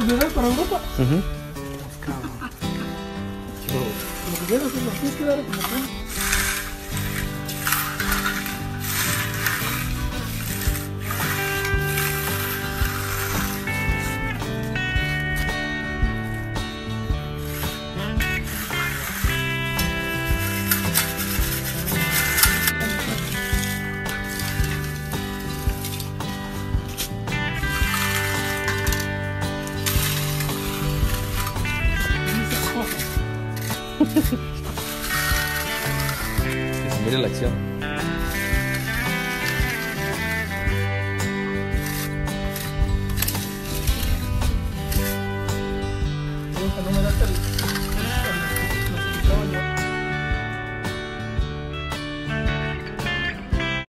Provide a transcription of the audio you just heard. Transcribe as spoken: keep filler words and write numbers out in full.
oportunidad para Europa. Uh-huh. Cabrón. Lo que quieras es los pies quedar como que... Que se mire la acción.